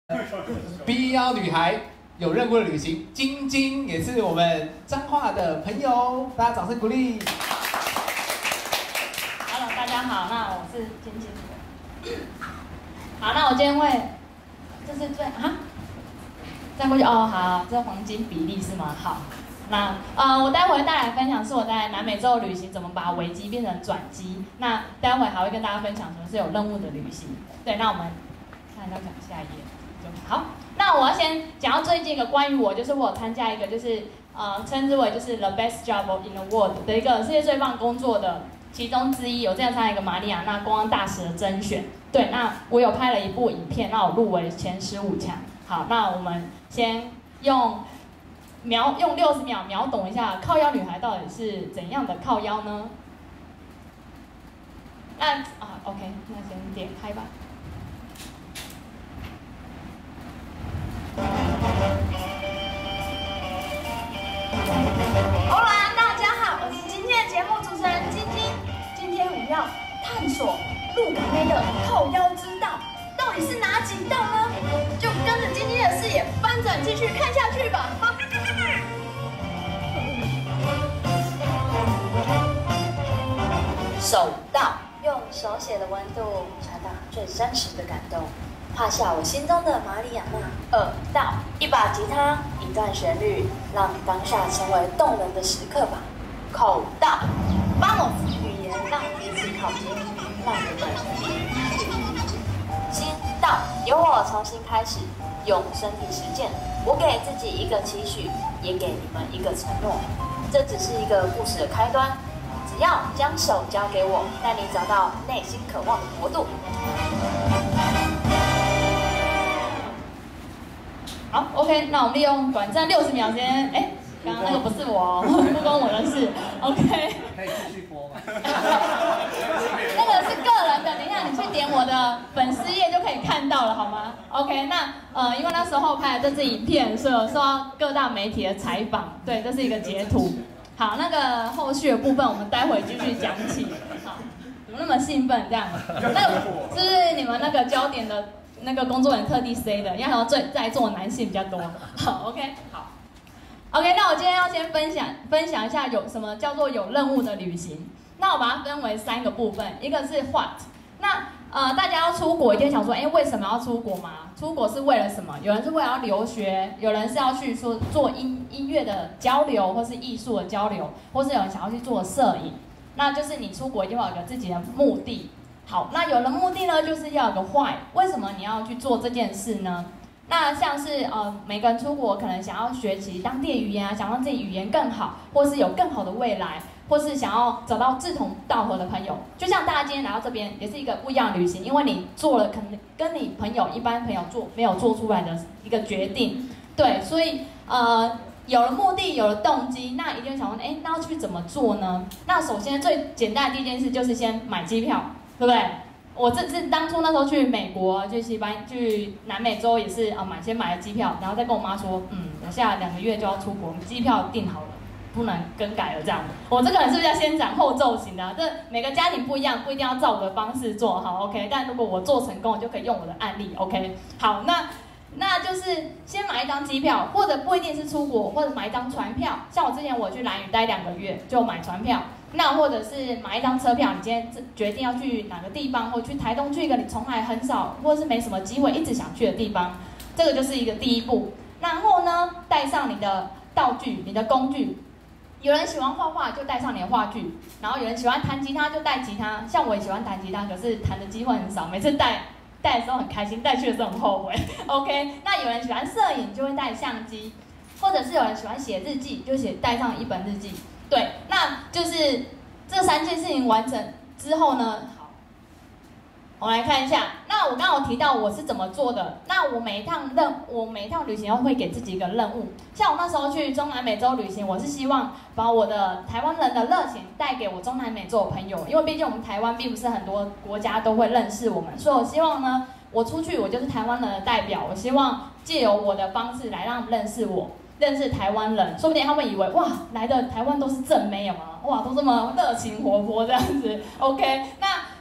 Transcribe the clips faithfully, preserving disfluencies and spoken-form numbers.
B 幺女孩有任务的旅行，晶晶也是我们彰化的朋友，大家掌声鼓励。 Hello， 大家好，那我是晶晶。好，那我今天会，这是最啊，再过去哦，好，这黄金比例是吗？好，那呃，我待会带来分享是我在南美洲旅行怎么把危机变成转机。那待会还会跟大家分享什么是有任务的旅行。对，那我们看一下讲下一页。好，那我要先讲到最近一个关于我，就是我有参加一个就是呃称之为就是 the best job in the world 的一个世界最棒工作的其中之一，有这样参加一个马里亚纳公安大使的甄选。对，那我有拍了一部影片，那我入围前十五强。好，那我们先用秒用六十秒秒懂一下靠腰女孩到底是怎样的靠腰呢？那啊 OK， 那先点开吧。 好啦，大家好，我是今天的节目主持人晶晶。今天我们要探索鹿港妹的靠腰之道，到底是哪几道呢？就跟着晶晶的视野翻转继续看下去吧。 手道，用手写的温度传达最真实的感动。画下我心中的马里亚纳。耳道，一把吉他，一段旋律，让当下成为动人的时刻吧。口道，帮我语言让彼此靠近，让我们心道，由我重新开始，用身体实践。我给自己一个期许，也给你们一个承诺。这只是一个故事的开端，只要将手交给我，带你找到内心渴望的国度。 好 ，OK， 那我们利用短暂六十秒时间，哎，刚刚那个不是我，不关我的事 ，OK。 可以继续播吗？ 那个是个人的，等一下你去点我的粉丝页就可以看到了，好吗 ？OK， 那呃，因为那时候拍的这支影片是有受到各大媒体的采访，对，这是一个截图。好，那个后续的部分我们待会继续讲起。好，怎么那么兴奋这样？那个是不是你们那个焦点的？那个工作人员特地 say 的，因为好像最在座男性比较多。好 ，OK， 好 ，OK， 那我今天要先分享分享一下有什么叫做有任务的旅行。那我把它分为三个部分，一个是 what。那呃，大家要出国，一定想说，哎，为什么要出国嘛？出国是为了什么？有人是为了要留学，有人是要去说做音音乐的交流，或是艺术的交流，或是有人想要去做摄影。那就是你出国一定要有个自己的目的。好，那有了目的呢，就是要有个 why， 为什么你要去做这件事呢？那像是呃，每个人出国可能想要学习当地语言啊，想让自己语言更好，或是有更好的未来，或是想要找到志同道合的朋友。就像大家今天来到这边，也是一个不一样的旅行，因为你做了可能跟你朋友一般朋友做没有做出来的一个决定，对，所以呃。有了目的，有了动机，那一定会想问，哎，那要去怎么做呢？那首先最简单的第一件事就是先买机票，对不对？我这次当初那时候去美国、去西班、去南美洲也是啊，买先买了机票，然后再跟我妈说，嗯，我下两个月就要出国，机票订好了，不能更改了这样。我这个人是不是要先斩后奏型的、啊？这每个家庭不一样，不一定要照我的方式做好 ，OK？ 但如果我做成功，我就可以用我的案例 ，OK？ 好，那。那就是先买一张机票，或者不一定是出国，或者买一张船票。像我之前我去兰屿待两个月，就买船票。那或者是买一张车票，你今天决定要去哪个地方，或去台东去一个你从来很少，或者是没什么机会一直想去的地方，这个就是一个第一步。然后呢，带上你的道具、你的工具。有人喜欢画画，就带上你的画具；然后有人喜欢弹吉他，就带吉他。像我也喜欢弹吉他，可是弹的机会很少，每次带。带的时候很开心，带去的时候很后悔。OK， 那有人喜欢摄影，就会带相机，或者是有人喜欢写日记，就写带上一本日记。对，那就是这三件事情完成之后呢，好，我们来看一下。那我刚刚有提到我是怎么做的。那我每一趟任，我每一趟旅行会给自己一个任务。像我那时候去中南美洲旅行，我是希望把我的台湾人的热情带给我中南美洲的朋友，因为毕竟我们台湾并不是很多国家都会认识我们，所以我希望呢，我出去我就是台湾人的代表，我希望借由我的方式来让他们认识我，认识台湾人，说不定他们以为哇，来的台湾都是正妹，有吗？哇，都这么热情活泼这样子 ，OK， 那。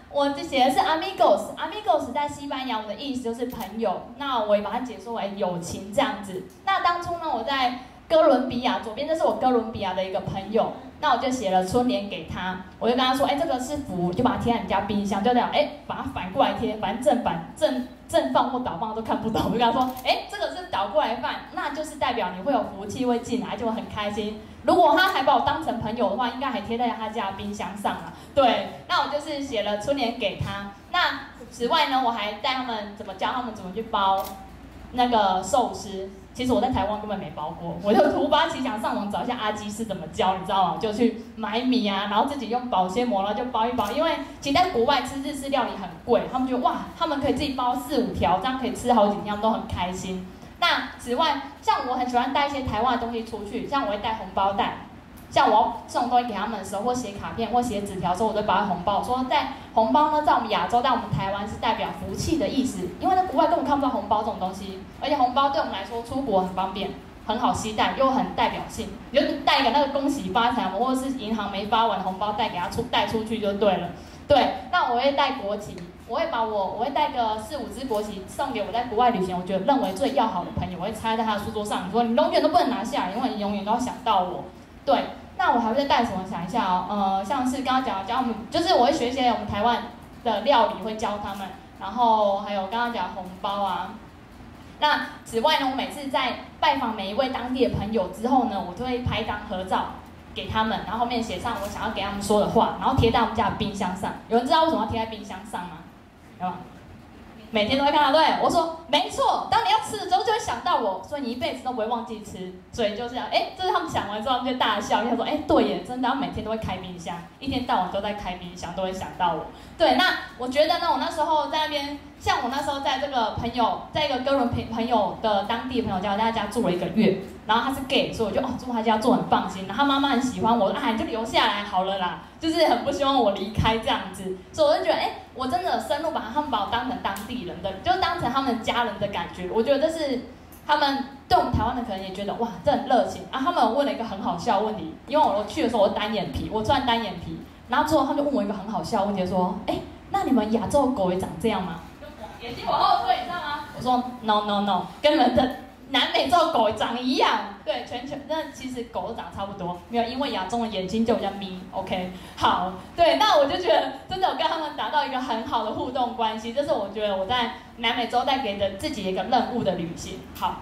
我这写的是 amigos，amigos 在西班牙文的意思就是朋友，那我也把它解说为友情这样子。那当初呢，我在哥伦比亚，左边这是我哥伦比亚的一个朋友，那我就写了春联给他，我就跟他说，哎，这个是福，就把它贴在你家冰箱，就这样，哎，把它反过来贴，反正正反正正放或倒放都看不懂，我就跟他说，哎，这个是倒过来放，那就是代表你会有福气会进来，就很开心。如果他还把我当成朋友的话，应该还贴在他家冰箱上了。对，那我就是写了春联给他。那此外呢，我还带他们怎么教他们怎么去包那个寿司。其实我在台湾根本没包过，我就突发奇想上网找一下阿基是怎么教，你知道吗？就去买米啊，然后自己用保鲜膜，然后就包一包。因为其实在国外吃日式料理很贵，他们觉得哇，他们可以自己包四五条，这样可以吃好几天，都很开心。那此外，像我很喜欢带一些台湾的东西出去，像我会带红包袋。像我要送东西给他们的时候，或写卡片或写纸条的时候，我都把它红包。我说在红包呢，在我们亚洲，在我们台湾是代表福气的意思，因为在国外根本看不到红包这种东西，而且红包对我们来说出国很方便，很好携带，又很代表性。你就带一个那个恭喜发财，或者是银行没发完的红包袋给他出带出去就对了。对，那我会带国旗，我会把我我会带个四五支国旗送给我在国外旅行我觉得认为最要好的朋友，我会插在他的书桌上，你说你永远都不能拿下来，因为你永远都要想到我。对。那我还会再带什么？想一下哦，呃，像是刚刚讲教他们，就是我会学一些我们台湾的料理，会教他们，然后还有刚刚讲红包啊。那此外呢，我每次在拜访每一位当地的朋友之后呢，我都会拍一张合照给他们，然后后面写上我想要给他们说的话，然后贴在我们家的冰箱上。有人知道为什么要贴在冰箱上吗？有吗？每天都会看到，对我说没错，当你要吃的时候就会想到我，所以你一辈子都不会忘记吃，所以就是这样，哎，这是他们想完之后他们就大笑，因为说，哎，对耶，真的，他每天都会开冰箱，一天到晚都在开冰箱，都会想到我。对，那我觉得呢，我那时候在那边，像我那时候在这个朋友，在一个哥伦比亚朋友的当地朋友家，在他家住了一个月，然后他是 gay， 所以我就哦住他家住很放心，然后他妈妈很喜欢我，啊你就留下来好了啦，就是很不希望我离开这样子，所以我就觉得，哎，我真的深入把他们把我当成当地人的，就当成他们家人的感觉，我觉得这是他们对我们台湾的可能也觉得哇，这很热情啊。他们问了一个很好笑的问题，因为我去的时候我单眼皮，我穿单眼皮，然后之后他们就问我一个很好笑的问题，说，哎，那你们亚洲狗也长这样吗？眼睛往后退，你知道吗？我说 no no no， 跟你们的南美洲狗长一样，对，全球那其实狗都长差不多，没有因为亚洲的眼睛就比较眯 ，OK， 好，对，那我就觉得真的我跟他们达到一个很好的互动关系，这是我觉得我在南美洲带给的自己一个任务的旅行。好，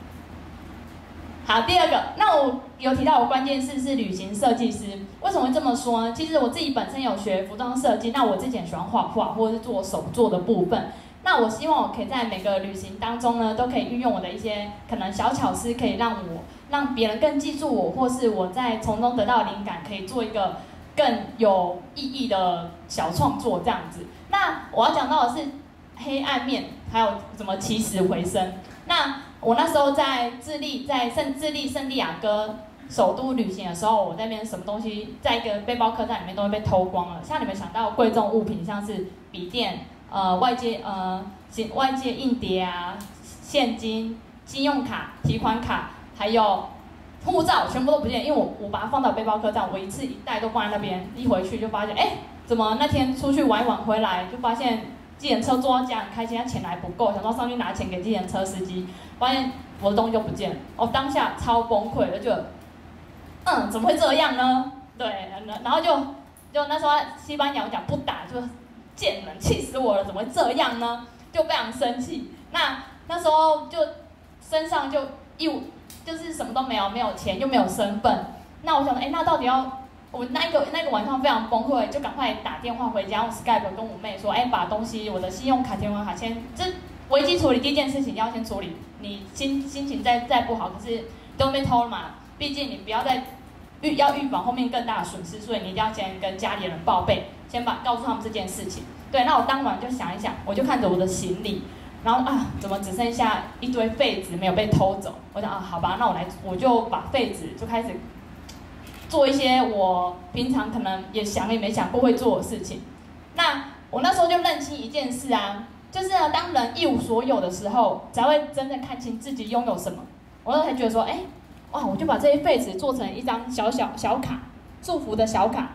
好，第二个，那我有提到我关键字是旅行设计师，为什么会这么说呢？其实我自己本身有学服装设计，那我之前喜欢画画或者是做手作的部分。那我希望我可以在每个旅行当中呢，都可以运用我的一些可能小巧思，可以让我让别人更记住我，或是我在从中得到灵感，可以做一个更有意义的小创作这样子。那我要讲到的是黑暗面，还有怎么起死回生。那我那时候在智利，在圣智利圣地亚哥首都旅行的时候，我在那边什么东西，在一个背包客栈里面都会被偷光了。像你们想到贵重物品，像是笔电。呃，外界呃，外界硬碟啊，现金、信用卡、提款卡，还有护照，全部都不见。因为我我把它放到背包客栈，我一次一袋都放在那边，一回去就发现，哎，怎么那天出去玩一玩回来，就发现计程车坐到家很开心，他钱还不够，想说上去拿钱给计程车司机，发现我的东西就不见了。我当下超崩溃，就觉得，嗯，怎么会这样呢？对，然后就就那时候西班牙讲不打就。贱人，气死我了！怎么会这样呢？就非常生气。那那时候就身上就一就是什么都没有，没有钱又没有身份。那我想说，哎，那到底要我那一个那个晚上非常崩溃，就赶快打电话回家，用 Skype 跟我妹说，哎，把东西我的信用卡、提款卡先，这危机处理第一件事情要先处理。你心心情再再不好，可是都被偷了嘛，毕竟你不要再预要预防后面更大的损失，所以你一定要先跟家里人报备。先把告诉他们这件事情，对，那我当晚就想一想，我就看着我的行李，然后啊，怎么只剩下一堆废纸没有被偷走？我想啊，好吧，那我来，我就把废纸就开始做一些我平常可能也想也没想过会做的事情。那我那时候就认清一件事啊，就是呢，当人一无所有的时候，才会真正看清自己拥有什么。我那时候才觉得说，哎，哇，我就把这些废纸做成一张小小小卡，祝福的小卡。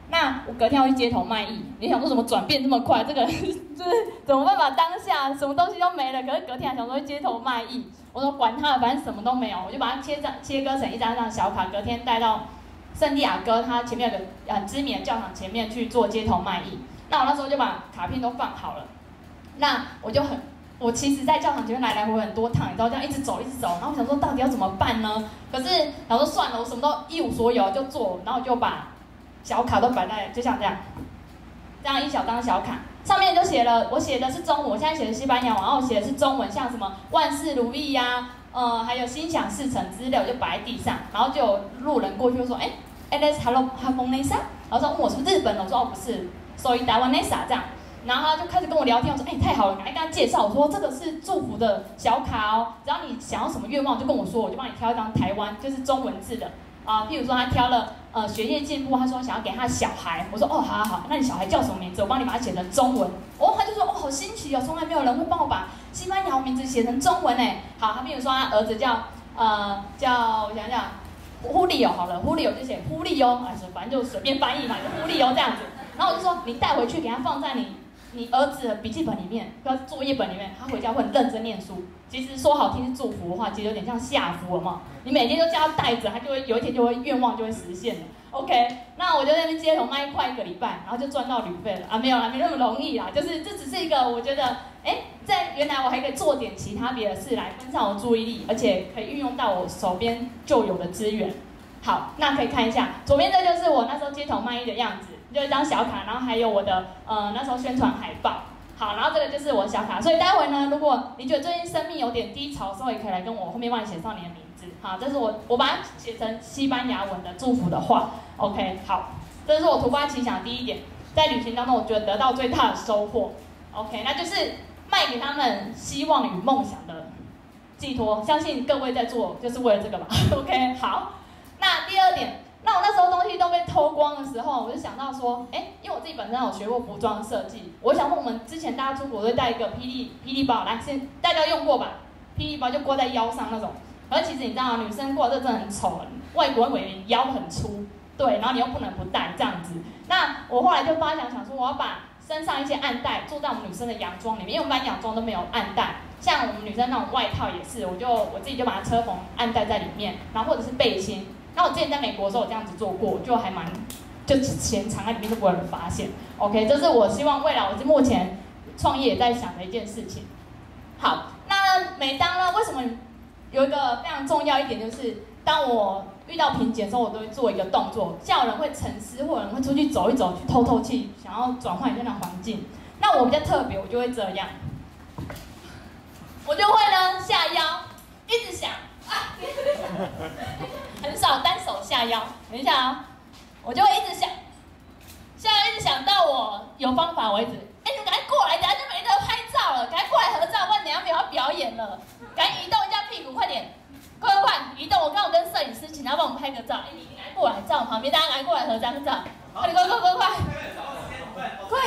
那我隔天要去街头卖艺，你想说怎么转变这么快？这个就是怎么办法当下什么东西都没了，可是隔天还想说街头卖艺，我说管他了，反正什么都没有，我就把它切张切割成一张张小卡，隔天带到圣地亚哥他前面有个很知名的教堂前面去做街头卖艺。那我那时候就把卡片都放好了，那我就很。我其实，在教堂前面来来回回很多趟，你知道这样一直走一直走，然后我想说到底要怎么办呢？可是想说算了，我什么都一无所有就做，然后我就把小卡都摆在，就像这样，这样一小张小卡，上面就写了，我写的是中文，我现在写的西班牙文，然后写的是中文，像什么万事如意呀、啊，呃，还有心想事成之类，我就摆在地上，然后就有路人过去就说，哎 ，Alice Hello Japonesa， 然后说问我是不是日本的，我说哦不是 ，Soy Taiwanesa 这样。然后他就开始跟我聊天，我说：“哎、欸，太好了，赶快跟他介绍。”我说：“这个是祝福的小卡哦，只要你想要什么愿望，就跟我说，我就帮你挑一张台湾，就是中文字的啊。譬如说他挑了呃学业进步，他说想要给他的小孩，我说：哦，好好好，那你小孩叫什么名字？我帮你把它写成中文。哦，他就说：哦，好新奇哦，从来没有人会帮我把西班牙名字写成中文哎。好，他譬如说他儿子叫呃叫我想想，呼利欧好了，呼利欧就写呼利欧，哎，反正就随便翻译嘛，就呼利欧这样子。然后我就说，你带回去给他放在你。”你儿子的笔记本里面，或者作业本里面，他回家会很认真念书。其实说好听是祝福的话，其实有点像下符了嘛。你每天都叫他带着，他就会有一天就会愿望就会实现了。OK， 那我就在那边街头卖快一个礼拜，然后就赚到旅费了啊，没有啦，没那么容易啦。就是这只是一个，我觉得，哎，在原来我还可以做点其他别的事来分散我注意力，而且可以运用到我手边就有的资源。好，那可以看一下，左边这就是我那时候街头卖艺的样子。就一张小卡，然后还有我的呃那时候宣传海报。好，然后这个就是我的小卡，所以待会呢，如果你觉得最近生命有点低潮的时候，也可以来跟我后面帮你写上你的名字。好，这是我我把它写成西班牙文的祝福的话。OK， 好，这是我突发奇想的第一点，在旅行当中我觉得得到最大的收获。OK， 那就是卖给他们希望与梦想的寄托，相信各位在做就是为了这个吧。OK， 好，那第二点。那我那时候东西都被偷光的时候，我就想到说，哎，因为我自己本身有学过服装设计，我想问我们之前大家出国都会带一个霹雳霹雳包，来，先大家用过吧？霹雳包就挂在腰上那种，而其实你知道，女生挂这真的很丑，外国人以为你腰很粗，对，然后你又不能不带这样子。那我后来就发想想说，我要把身上一些暗带做在我们女生的洋装里面，因为我们班洋装都没有暗带，像我们女生那种外套也是，我就我自己就把它车缝暗带在里面，然后或者是背心。那我之前在美国的时候，我这样子做过，就还蛮，就钱藏在里面都不会有人发现。OK， 这是我希望未来我是目前创业也在想的一件事情。好，那每当呢，为什么有一个非常重要一点就是，当我遇到瓶颈的时候，我都会做一个动作，像有人会沉思，或者人会出去走一走，去透透气，想要转换一下那环境。那我比较特别，我就会这样，我就会呢下腰，一直想。啊、很少单手下腰，等一下啊，我就会一直想，下腰一直想到我有方法为止。哎，你们赶快过来，等下就没得拍照了，赶快过来合照，不然等下没有要表演了。赶紧移动一下屁股，快点，快快快，移动！我刚刚跟摄影师请他帮我们拍个照，哎，你来过来，在我旁边，大家来过来合张照，快点，快快快快，快！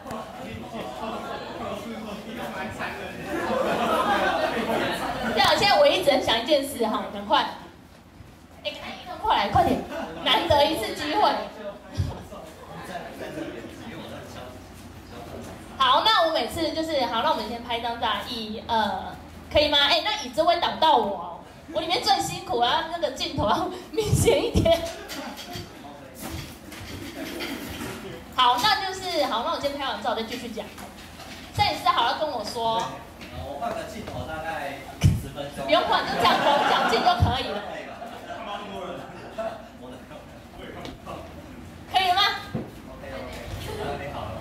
这样，现在我一直很想一件事哈，很快，你赶紧移动过来，快点，难得一次机会。好，那我每次就是好，那我们先拍张照，一二，可以吗？哎，那椅子会挡到我哦，我里面最辛苦啊，那个镜头要明显一点。好，那就是好，那我先拍完照再继续讲。摄影师好要跟我说， 我换个镜头大概十分钟。 不用换，就这样头讲镜就可以了。可以了吗 ？OK OK， 准备好了。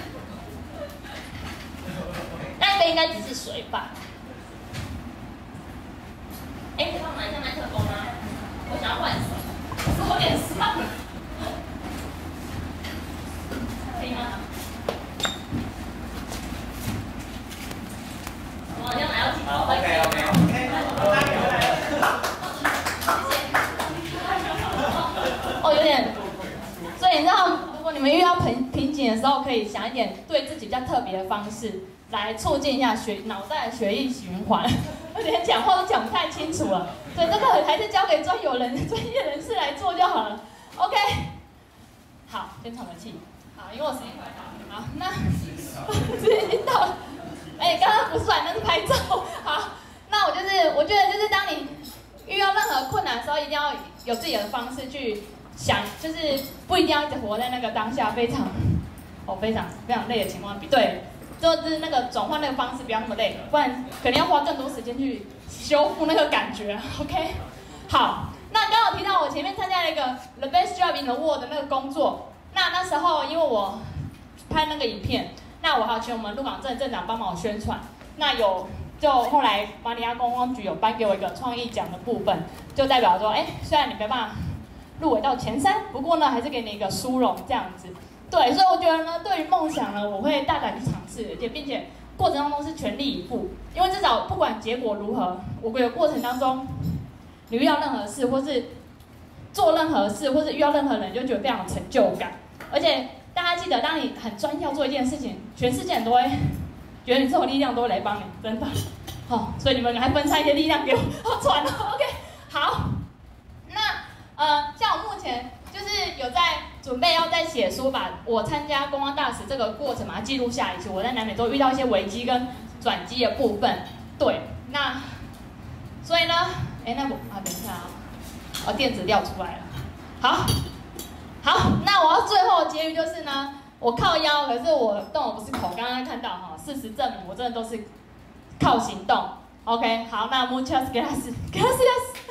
那杯应该只是水吧？哎，可以帮我拿一下麦克风吗？我想要换手，有点酸。可以吗？我好像拿到镜头。 好 ，OK OK OK， 我拿你回来了。 谢谢。哦，有点。所以你知道，如果你们遇到瓶瓶颈的时候，可以想一点对自己比较特别的方式，来促进一下血脑袋的血液循环。而且讲话都讲不太清楚了，所以这个还是交给专有人、专业人士来做就好了。OK。 好，先喘个气。好，因为我时间快到了。好，那时间已经到了。哎，刚刚不算，那是拍照。好，那我就是，我觉得就是当你遇到任何困难的时候，一定要有自己的方式去想，就是不一定要一直活在那个当下非常哦非常非常累的情况。对，就是那个转换那个方式不要那么累，不然可能要花更多时间去修复那个感觉。OK， 好，那刚好提到我前面参加了一个 The Best Job in the World 的那个工作，那那时候因为我拍那个影片。那我还有请我们鹿港镇镇长帮忙我宣传，那有就后来马里亚观光局有颁给我一个创意奖的部分，就代表说，哎，虽然你没办法入围到前三，不过呢还是给你一个殊荣这样子。对，所以我觉得呢，对于梦想呢，我会大胆去尝试，而且并且过程当中是全力以赴，因为至少不管结果如何，我觉得过程当中你遇到任何事，或是做任何事，或是遇到任何人，就觉得非常有成就感，而且。大家记得，当你很专要做一件事情，全世界人都会觉得你这种力量都会来帮你，真的。好、哦，所以你们还分散一些力量给我，好喘了。OK， 好。那呃，像我目前就是有在准备要在写书，把我参加观光大使这个过程把它记录下来，以及我在南美洲遇到一些危机跟转机的部分。对，那所以呢，哎，那我啊，等一下啊，哦，电子料出来了。好。好，那我要最后的结语就是呢，我靠腰，可是我动的不是口，刚刚看到哈，事实证明我真的都是靠行动。OK， 好，那 muchas gracias，gracias。